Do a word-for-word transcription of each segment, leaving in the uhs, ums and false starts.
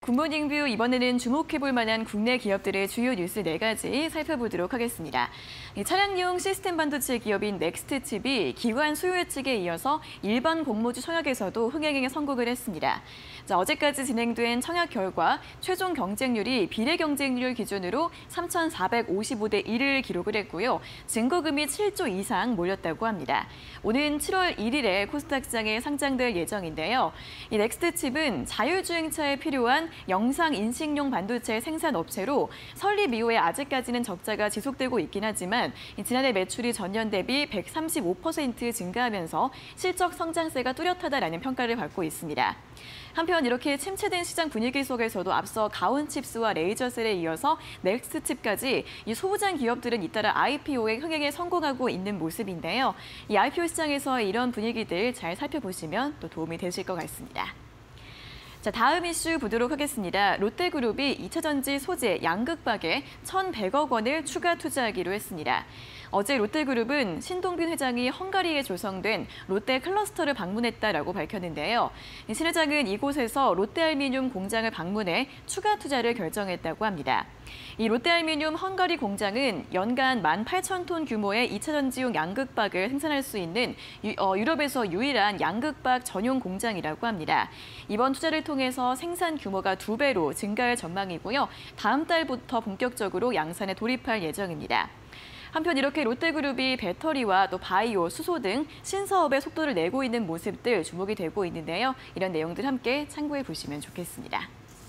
굿모닝 뷰 이번에는 주목해볼 만한 국내 기업들의 주요 뉴스 네 가지 살펴보도록 하겠습니다. 차량용 시스템 반도체 기업인 넥스트칩이 기관 수요 측에 이어서 일반 공모주 청약에서도 흥행에 성공을 했습니다. 자, 어제까지 진행된 청약 결과 최종 경쟁률이 비례 경쟁률 기준으로 삼천사백오십오 대 일을 기록을 했고요. 증거금이 칠조 이상 몰렸다고 합니다. 오는 칠월 일일에 코스닥 시장에 상장될 예정인데요. 이 넥스트칩은 자율주행차에 필요한 영상 인식용 반도체 생산 업체로 설립 이후에 아직까지는 적자가 지속되고 있긴 하지만 지난해 매출이 전년 대비 백삼십오 퍼센트 증가하면서 실적 성장세가 뚜렷하다라는 평가를 받고 있습니다. 한편 이렇게 침체된 시장 분위기 속에서도 앞서 가온칩스와 레이저셀에 이어서 넥스트칩까지 이 소부장 기업들은 잇따라 아이피오의 흥행에 성공하고 있는 모습인데요. 이 아이피오 시장에서 이런 분위기들 잘 살펴보시면 또 도움이 되실 것 같습니다. 자, 다음 이슈 보도록 하겠습니다. 롯데그룹이 이차전지 소재 양극박에 천백억 원을 추가 투자하기로 했습니다. 어제 롯데그룹은 신동빈 회장이 헝가리에 조성된 롯데 클러스터를 방문했다라고 밝혔는데요. 신 회장은 이곳에서 롯데알미늄 공장을 방문해 추가 투자를 결정했다고 합니다. 이 롯데알미늄 헝가리 공장은 연간 만 팔천 톤 규모의 이차전지용 양극박을 생산할 수 있는 유, 어, 유럽에서 유일한 양극박 전용 공장이라고 합니다. 이번 투자를 통해서 생산 규모가 두 배로 증가할 전망이고요. 다음 달부터 본격적으로 양산에 돌입할 예정입니다. 한편 이렇게 롯데그룹이 배터리와 또 바이오, 수소 등 신사업에 속도를 내고 있는 모습들 주목이 되고 있는데요. 이런 내용들 함께 참고해 보시면 좋겠습니다.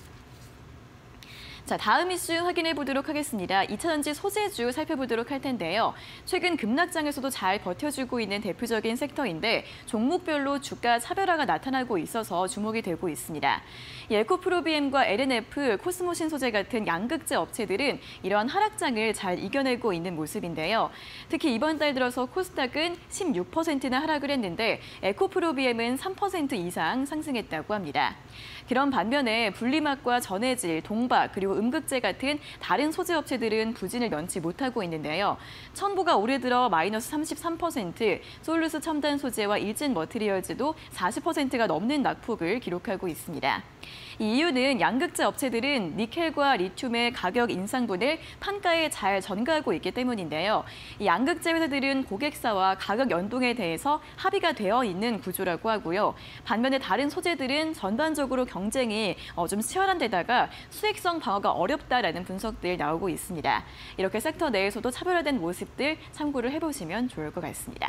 자, 다음 이슈 확인해 보도록 하겠습니다. 이차전지 소재주 살펴보도록 할 텐데요. 최근 급락장에서도 잘 버텨주고 있는 대표적인 섹터인데 종목별로 주가 차별화가 나타나고 있어서 주목이 되고 있습니다. 에코프로비엠과 엘엔에프, 코스모신 소재 같은 양극재 업체들은 이러한 하락장을 잘 이겨내고 있는 모습인데요. 특히 이번 달 들어서 코스닥은 십육 퍼센트나 하락을 했는데 에코프로비엠은 삼 퍼센트 이상 상승했다고 합니다. 그런 반면에 분리막과 전해질, 동박, 그리고 음극재 같은 다른 소재 업체들은 부진을 면치 못하고 있는데요. 첨보가 올해 들어 마이너스 삼십삼 퍼센트, 솔루스 첨단 소재와 일진 머티리얼즈도 사십 퍼센트가 넘는 낙폭을 기록하고 있습니다. 이 이유는 양극재 업체들은 니켈과 리튬의 가격 인상분을 판가에 잘 전가하고 있기 때문인데요. 이 양극재 회사들은 고객사와 가격 연동에 대해서 합의가 되어 있는 구조라고 하고요. 반면에 다른 소재들은 전반적으로 경쟁이 좀 치열한 데다가 수익성 방어가 어렵다라는 분석들 나오고 있습니다. 이렇게 섹터 내에서도 차별화된 모습들 참고를 해보시면 좋을 것 같습니다.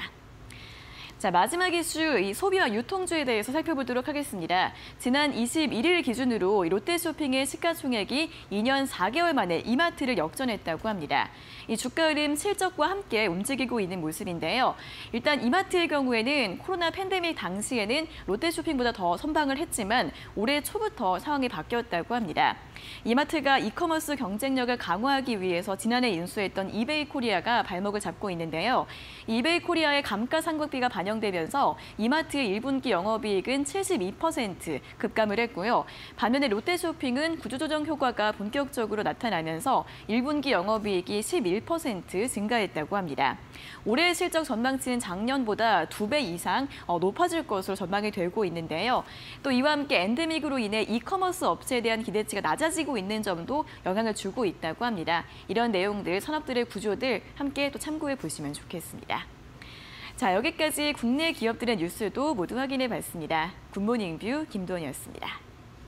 자, 마지막 이슈, 이 소비와 유통주에 대해서 살펴보도록 하겠습니다. 지난 이십일일 기준으로 롯데쇼핑의 시가총액이 이 년 사 개월 만에 이마트를 역전했다고 합니다. 이 주가 흐름 실적과 함께 움직이고 있는 모습인데요. 일단 이마트의 경우에는 코로나 팬데믹 당시에는 롯데쇼핑보다 더 선방을 했지만 올해 초부터 상황이 바뀌었다고 합니다. 이마트가 이커머스 경쟁력을 강화하기 위해서 지난해 인수했던 이베이 코리아가 발목을 잡고 있는데요. 이베이 코리아의 감가상각비가 반영되면서 이마트의 일 분기 영업이익은 칠십이 퍼센트 급감을 했고요. 반면에 롯데쇼핑은 구조조정 효과가 본격적으로 나타나면서 일 분기 영업이익이 십일 퍼센트 증가했다고 합니다. 올해 실적 전망치는 작년보다 두 배 이상 높아질 것으로 전망이 되고 있는데요. 또 이와 함께 엔데믹으로 인해 이커머스 업체에 대한 기대치가 낮아지고 있는 점도 영향을 주고 있다고 합니다. 이런 내용들, 산업들의 구조들 함께 또 참고해 보시면 좋겠습니다. 자, 여기까지 국내 기업들의 뉴스도 모두 확인해 봤습니다. 굿모닝 뷰 김도원이었습니다.